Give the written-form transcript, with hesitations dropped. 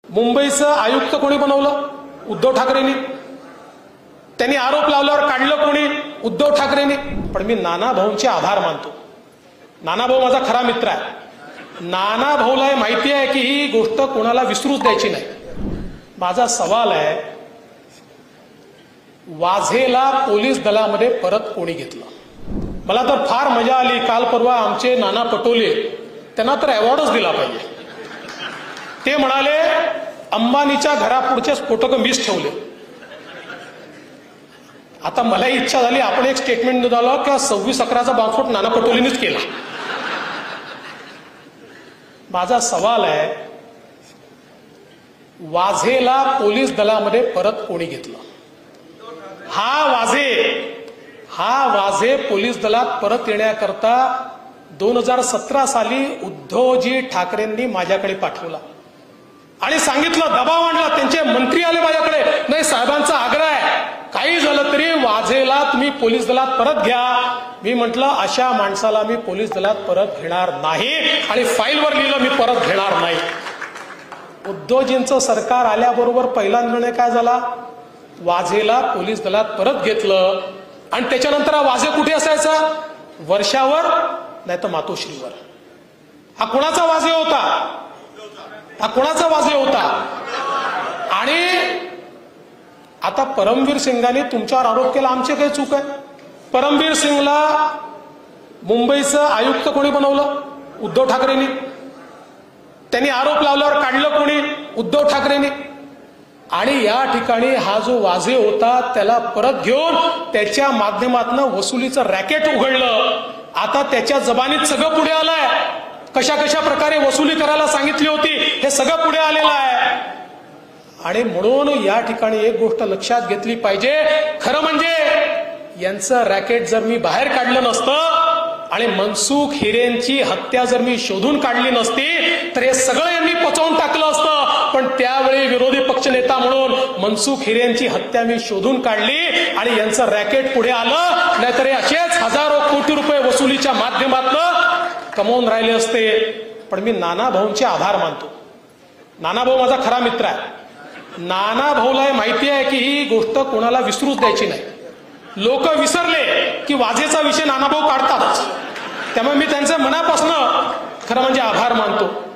मुंबईचं आयुक्त कोणी बनवलं? उद्धव ठाकरेंनी. त्यांनी आरोप लावल्यावर काढलं कोणी? उद्धव ठाकरेंनी. पण मी नाना भाऊंचे आभार मानतो. नाना भाऊ माझा खरा मित्र आहे. नाना भाऊला माहिती आहे की ही गोष्ट कोणाला विसरूच द्यायची नाही. माझा सवाल आहे, वाझेला पोलीस दलामध्ये परत कोणी घेतलं? मला तर फार मजा आली. काल परवा आमचे नाना पटोले, त्यांना तर अवॉर्डच दिला पाहिजे. ते म्हणाले अंबानीच्या घरापुढचे स्फोटक मीच ठेवले. आता मलाही इच्छा झाली आपण एक स्टेटमेंट निघालं की 26/11चा बॉम्बस्फोट नाना पटोलेंनीच केला. माझा सवाल आहे, वाझेला पोलीस दलामध्ये परत कोणी घेतलं? हा वाझे पोलीस दलात परत येण्याकरता 2017 साली उद्धवजी ठाकरेंनी माझ्याकडे पाठवला आणि सांगितलं, दबाव आणला. त्यांचे मंत्री आले माझ्याकडे, नाही साहेबांचा आग्रह आहे, काही झालं तरी वाझेला तुम्ही पोलीस दलात परत घ्या. मी म्हटलं अशा माणसाला मी पोलीस दलात परत घेणार नाही आणि फाईलवर लिहिलं मी परत घेणार नाही. उद्धवजींचं सरकार आल्याबरोबर पहिला निर्णय काय झाला? वाझेला पोलीस दलात परत घेतलं. आणि त्याच्यानंतर हा वाझे कुठे असायचा? वर्षावर नाही तर मातोश्रीवर. हा कोणाचा वाझे होता? आणि आता परमवीर सिंगांनी तुमच्यावर आरोप केला, आमचे काही चूक आहे? परमवीर सिंगला मुंबईचं आयुक्त कोणी बनवलं? उद्धव ठाकरेंनी. त्यांनी आरोप लावल्यावर काढलं कोणी? उद्धव ठाकरेंनी. आणि या ठिकाणी हा जो वाझे होता त्याला परत घेऊन त्याच्या माध्यमातून वसुलीचं रॅकेट उघडलं. आता त्याच्या जबानीत सगळं पुढे आलंय. कशा कशा प्रकारे वसुली करायला सांगितली होती हे सगळं पुढे आलेलं आहे. आणि म्हणून या ठिकाणी एक गोष्ट लक्षात घेतली पाहिजे, खरं म्हणजे यांचं रॅकेट जर मी बाहेर काढलं नसतं आणि मनसुख हिरेंची हत्या जर मी शोधून काढली नसती तर हे सगळं यांनी पचवून टाकलं असतं. पण त्यावेळी विरोधी पक्षनेता म्हणून मनसुख हिरेंची हत्या मी शोधून काढली आणि यांचं रॅकेट पुढे आलं. नाहीतर हे असेच हजारो कोटी रुपये वसुलीच्या माध्यमातून कमवून राहिले असते. पण मी नाना भाऊंचे आभार मानतो. नाना भाऊ माझा खरा मित्र आहे. नाना भाऊला माहिती आहे की ही गोष्ट कोणाला विसरूच द्यायची नाही. लोक विसरले की वाझेचा विषय नाना भाऊ काढतात. त्यामुळे मी त्यांचे मनापासून खरं म्हणजे आभार मानतो.